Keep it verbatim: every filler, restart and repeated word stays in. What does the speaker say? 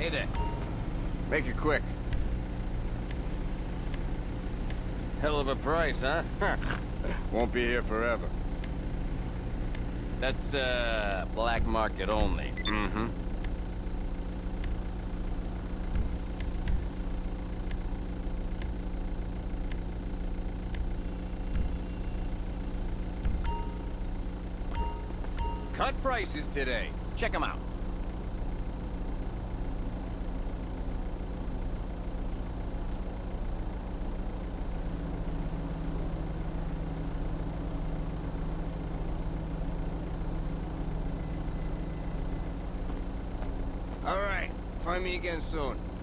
then. Make it quick. Hell of a price, huh? Won't be here forever. That's, uh, black market only. Mm-hmm. Cut prices today. Check them out. All right. Find me again soon.